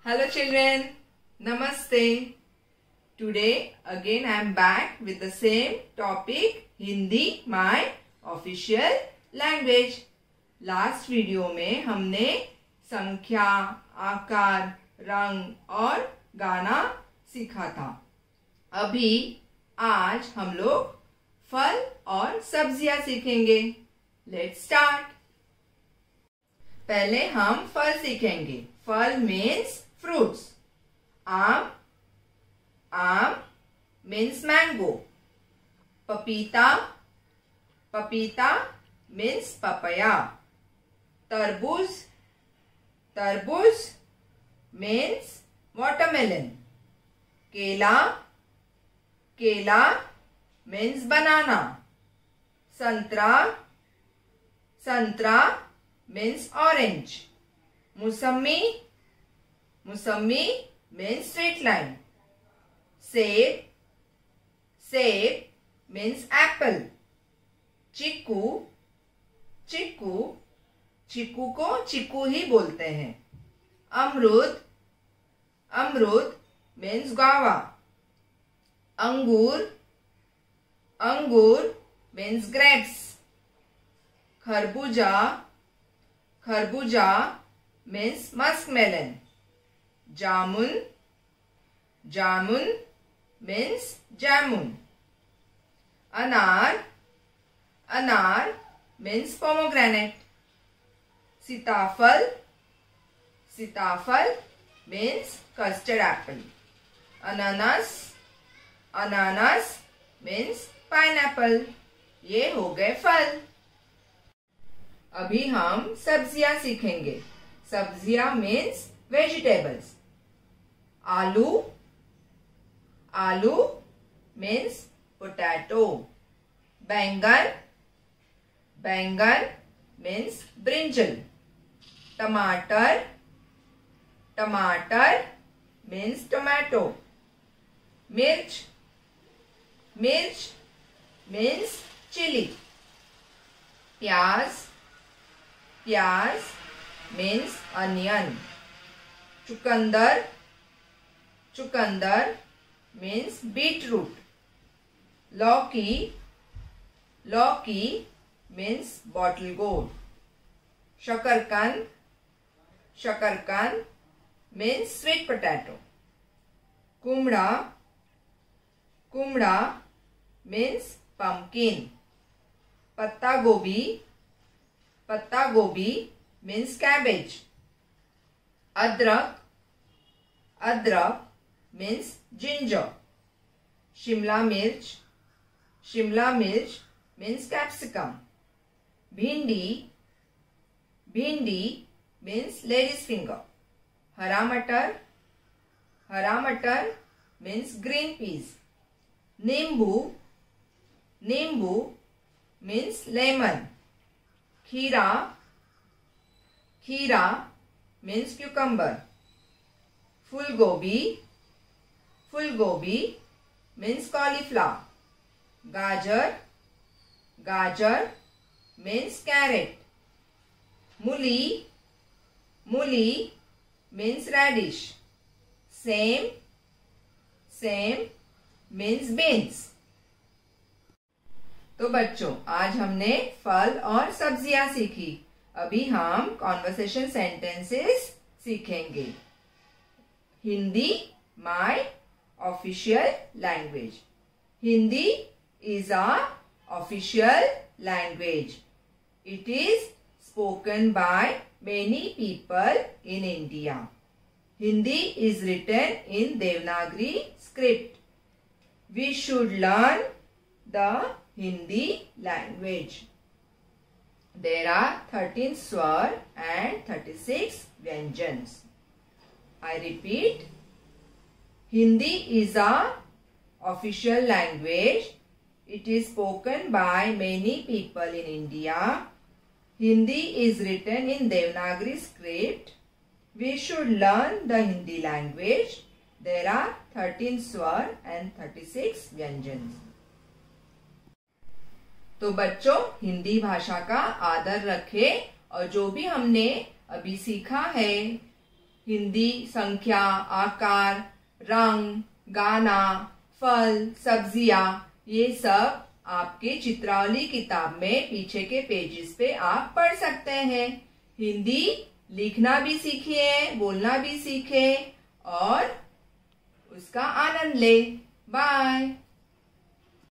Hello children, Namaste. Today again I am back with the same topic, Hindi, my official language. Last video में हमने संख्या, आकार, रंग और गाना सीखा था। अभी आज हम लोग फल और सब्जियां सीखेंगे। Let's start. पहले हम फल सीखेंगे। फल मीन्स फ्रूट्स। आम, आम मीन्स मैंगो। पपीता, पपीता मीन्स पपया। तरबूज, तरबूज मीन्स वाटरमेलन। केला, केला मीन्स बनाना। संतरा, संतरा मीन्स ऑरेंज। मुसम्मी, मुसम्मी मीन्स स्ट्रेट लाइन। सेब, सेब मीन्स एप्पल। चीकू, चीकू, चीकू को चीकू ही बोलते हैं। अमरूद, अमरूद मीन्स guava। अंगूर, अंगूर मीन्स grapes। खरबूजा, खरबूजा मीन्स मस्कमेलन। जामुन, जामुन मीन्स जामुन। अनार, अनार मीन्स पोमोग्रेनेट। सीताफल, सीताफल मीन्स कस्टर्ड एप्पल। अनानास, अनानास मीन्स पाइनएप्पल। ये हो गए फल। अभी हम सब्जियां सीखेंगे। सब्जियां मीन्स वेजिटेबल्स। आलू, आलू मीन्स पोटैटो। बैंगन, बैंगन मीन्स ब्रिंजल। टमाटर, टमाटर मीन्स टोमेटो। मिर्च, मिर्च मीन्स चिली। प्याज, प्याज मीन्स अनियन। चुकंदर, चुकंदर मीन्स बीटरूट। लौकी, लौकी मीन्स बॉटल गोर्ड। शकरकंद, शकरकंद मीन्स स्वीट पोटैटो। कुमड़ा, कुमड़ा मीन्स pumpkin। पत्ता गोभी, पत्ता गोभी मीन्स कैबेज। अदरक, अदरक मीन्स जिंजर। शिमला मिर्च, शिमला मिर्च मीन्स कैप्सिकम। भिंडी, भिंडी मीन्स लेडीज फिंगर। हरा मटर, हरा मटर मीन्स ग्रीन पीस। नींबू, नींबू मीन्स लेमन। खीरा, खीरा मीन्स क्यूकम्बर। फूल गोभी, फूल गोभी मीन्स कॉलीफ्लावर। गाजर, गाजर मीन्स कैरेट। मूली, मूली मीन्स रेडिश। सेम, सेम मीन्स बीन्स। तो बच्चों, आज हमने फल और सब्जियां सीखी। अभी हम कॉन्वर्सेशन सेंटेंसेस सीखेंगे। Hindi my official language. Hindi is our official language. It is spoken by many people in India. Hindi is written in Devanagari script. We should learn the Hindi language. There are 13 swar and 36 vyanjans. I repeat, Hindi is our official language. It is spoken by many people in India. Hindi is written in Devanagari script. We should learn the Hindi language. There are 13 swar and 36 vyanjans. तो बच्चों, हिंदी भाषा का आदर रखें और जो भी हमने अभी सीखा है हिंदी संख्या, आकार, रंग, गाना, फल, सब्जियां, ये सब आपके चित्रावली किताब में पीछे के पेजेस पे आप पढ़ सकते हैं। हिंदी लिखना भी सीखिए, बोलना भी सीखे और उसका आनंद ले। बाय।